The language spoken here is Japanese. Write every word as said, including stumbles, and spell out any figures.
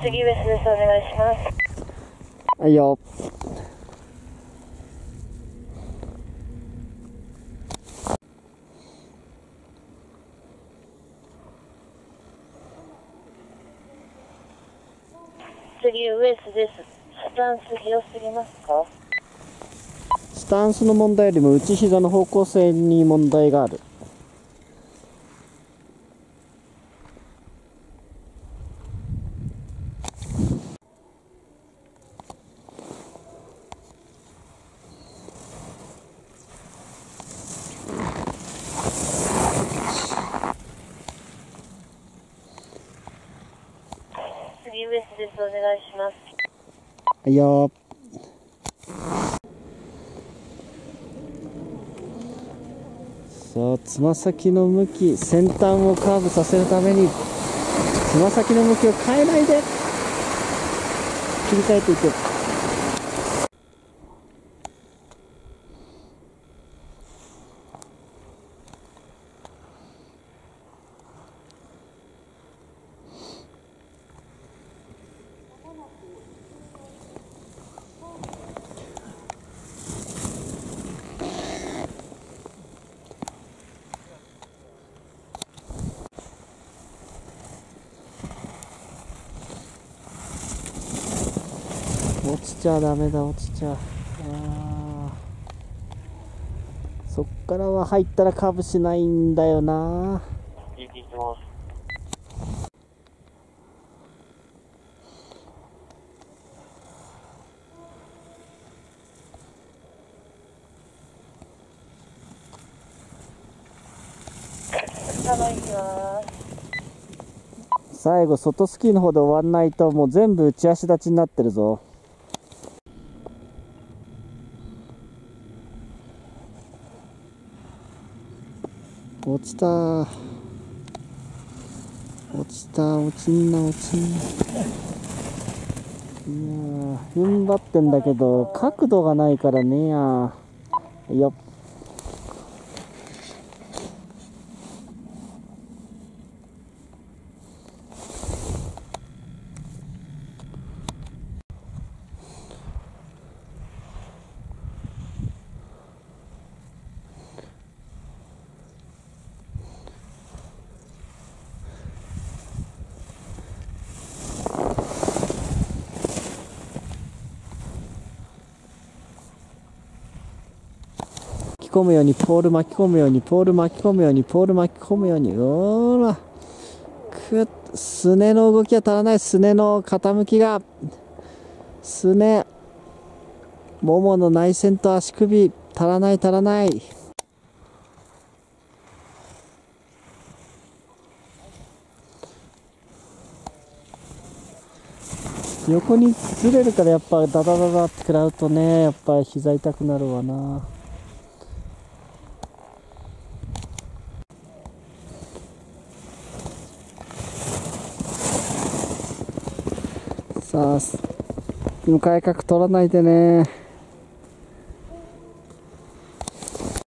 次ベースです。お願いします。 はいよ。 次ウエスです。スタンス広すぎますか？ スタンスの問題よりも内膝の方向性に問題がある。 次ウエスです。お願いします。 はいよ。さあ、つま先の向き、先端をカーブさせるためにつま先の向きを変えないで切り替えていく。落ちちゃダメだ、落ちちゃ。あそっからは入ったらカーブしないんだよな。 聞いていきます。 最後外スキーの方で終わんないともう全部内足立ちになってるぞ。落ちたー、落ちたー、落ちんな、落ちんな。いやー、踏ん張ってんだけど角度がないからねやー。よっ。巻き込むようにポール巻き込むようにポール巻き込むようにポール巻き込むように。ほらくっ、すねの動きが足らない。すねの傾きが、すねももの内旋と足首足らない足らない。横にずれるからやっぱダダダダって食らうとね、やっぱり膝痛くなるわな。さあ、向かい角取らないでね。